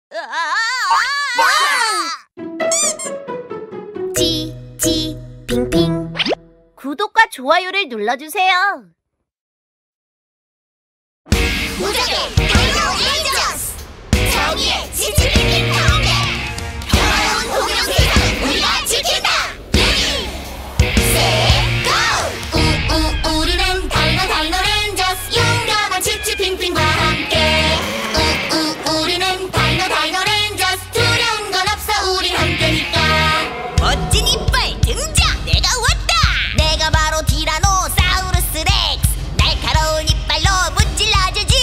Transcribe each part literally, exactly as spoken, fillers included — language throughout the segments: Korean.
지, 지, 빙빙. 구독과 좋아요를 눌러주세요. 무적의 다이노 레인저스! 정의의 지지핑핑 가운데 평화로운 공룡 세상을 우리가 지킨다! 레디, 셋, 고! 우우 우리는 다이노 다이노 레인저스 용감한 지지핑핑과 함께 우우 우리는 다이노 다이노 레인저스 두려운 건 없어 우린 함께니까 멋진 이빨 등장! 내가 왔다! 내가 바로 티라노사우루스 렉스! 날카로운 이빨로 무찔러주지!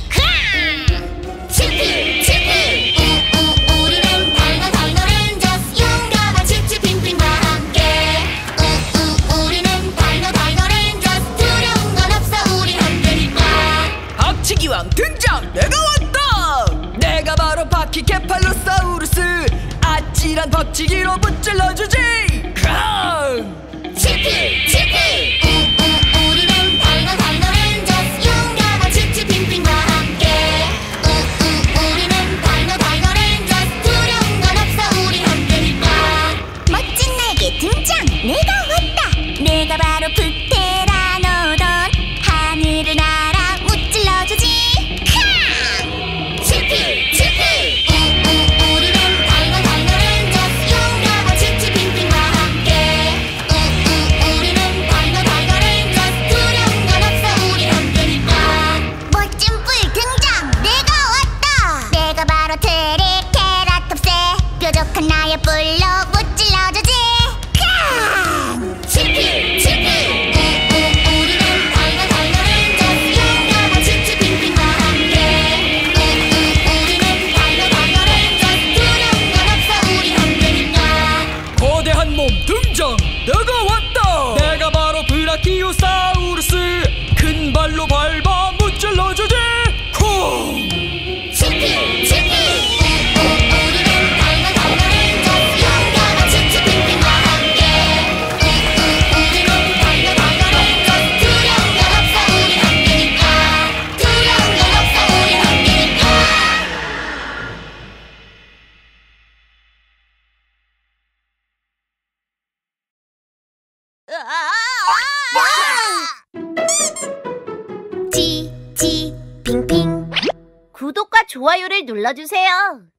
치피 치피 우우 우리는 다이노 다이노 레인저스 용감한 치치핑핑과 함께 우우 우리는 다이노 다이노 레인저스 두려운 건 없어 우린 함께니까 박치기왕 등장! 내가 왔다! 내가 바로 바퀴케팔로사우루스! 아찔한 박치기로 무찔러주지! 치피 치피 우우 우리는 다이노 다이노 레인저스 용감한 치치핑핑과 함께 우우 우리는 다이노 다이노 레인저스 두려운 건 없어 우린 함께니까 멋진 날개 등장! 내가 왔다! 내가 바로 프테라노돈! 하늘을 날아 무찔러주지! 치피 치피 우우 우리는 다이노 다이노 레인저스 용감한 치치핑핑과 함께 우우 우리는 다이노 다이노 레인저스 두려운 건 없어 우린 함께니까 멋진 뿔 등장! 내가 왔다! 내가 바로 트리케라톱스! 뾰족한 나의 뿔로 무찔러주지! 치피 치피 우우 우리는 다이노 다이노 레인저스 용감한 치치핑핑과 함께 우우 우리는 다이노 다이노 레인저스 두려운 건 없어 우린 함께니까 거대한 몸 등장! 내가 왔다! 내가 바로 브라키오사우루스! 큰 발로 밟아 무찔러주지! 쿵! 치피 치피 우우 우리는 다이노 다이노 레인저스 용감한 치치핑핑과 함께 우우 우리는 다이노 다이노 레인저스 두려운 건 없어 우린 함께니까 두려운 건 없어 우린 함께니까 지, 지, 빙빙. 구독과 좋아요를 눌러주세요.